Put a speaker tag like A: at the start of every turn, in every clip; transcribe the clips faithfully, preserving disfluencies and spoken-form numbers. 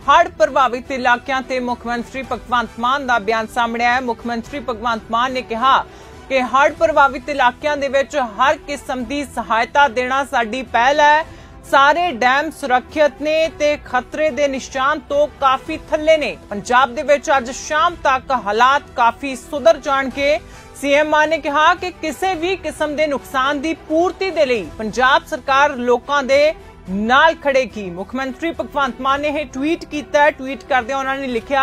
A: हड़ प्रभावित इलाकों ते मुख्यमंत्री भगवंत मान का बयान सामने आया। मुख्यमंत्री भगवंत मान ने कहा कि हड़ प्रभावित इलाकों दे विच हर किस्म की सहायता देना साडी पहल है। सारे डैम सुरक्षित ने ते खतरे दे निशान तो काफी थल्ले ने। पंजाब दे विच अज शाम तक हालात काफी सुधर जाणगे। सीएम मान ने कहा कि किसी भी किस्म के नुकसान की पूर्ति दे लई पंजाब सरकार लोकां दे नाल खड़ेगी। मुख्यमंत्री भगवंत मान ने यह ट्वीट किया। ट्वीट करदे उन्होंने लिखा,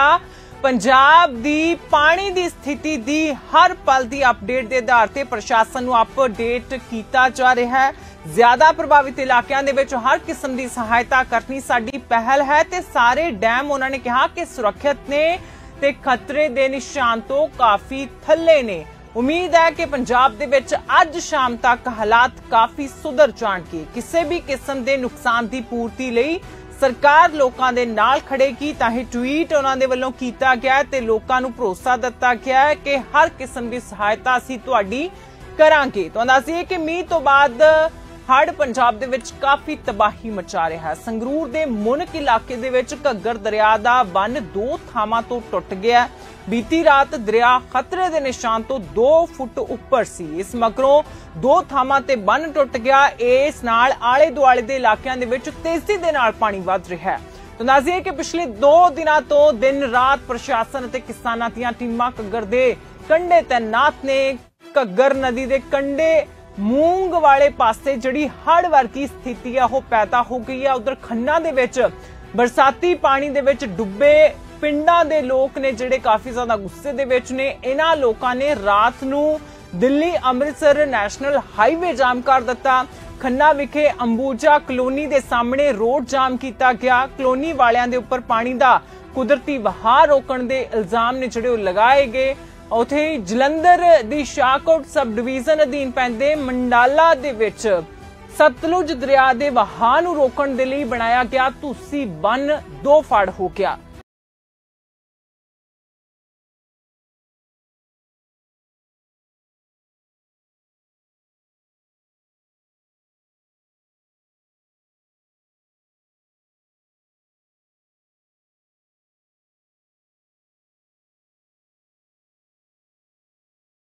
A: पंजाब दी पानी दी स्थिति दी हर पल की अपडेट के आधार पर प्रशासन को अपडेट किया जा रहा है। ज्यादा प्रभावित इलाकों दे विच हर किस्म की सहायता करनी साडी पहल है ते सारे डैम उन्होंने कहा कि सुरक्षित ने ते खतरे दे निशान तो काफी थल्ले ने। उम्मीद है कि पंजाब दे विच अज शाम तक हालात काफी सुधर जाणगे। किसी भी किस्म के नुकसान की पूर्ति लई सरकार लोकां दे नाल खड़ेगी। तां ही ट्वीट उन्हां दे वल्लों कीता गया ते लोकां नूं भरोसा दिता गया है कि हर किस्म की सहायता असीं तुहाडी करांगे। तो दस्सिए कि मीह तो बाद हड़ पंजाब दे विच काफी तबाही मचा रहा है। संगरूर दे मुनक इलाके दे विच घग्गर दरिया दा बन दो थावां तो टुट गया। बीती रात दरिया खतरे दे निशान तो दो फुट उपर सी। इस मगरों दो थावां ते बन टुट गया। इस नाल आले दुआले दे इलाकिਆਂ ਦੇ ਵਿੱਚ तेजी ਦੇ ਨਾਲ पानी वध ਰਿਹਾ है। तो दस्सिए कि पिछले दो दिनों तो दिन रात प्रशासन ਅਤੇ किसानां ਦੀਆਂ ਟੀਮਾਂ ਘੱਗਰ ਦੇ ਕੰਢੇ तैनात ने। घग्गर नदी ਦੇ ਕੰਢੇ मूंग वाले पासे जिहड़ी हड़ वर्गी स्थिति है वो पैदा हो गई है। उधर खन्ना दे विच बरसाती पानी दे विच डुबे पिंडां दे लोक ने जिहड़े काफी ज्यादा गुस्से दे विच ने। इन्हां लोकां ने रात नूं Delhi Amritsar national highway jam कर दिता। खन्ना विखे अंबूजा कलोनी दे सामने रोड जाम किया गया। कलोनी वालियां दे उपर पानी दा कुदरती वहां रोकण दे इल्जाम ने जिहड़े लगाए गए। उत्थे जलंधर दी शाहकोट सब डिवीजन अधीन पैंदे मंडाला दे विच सतलुज दरिया दे वहां नूं रोकण दे लई बनाया गया तुसी बन दो फड़ हो गया।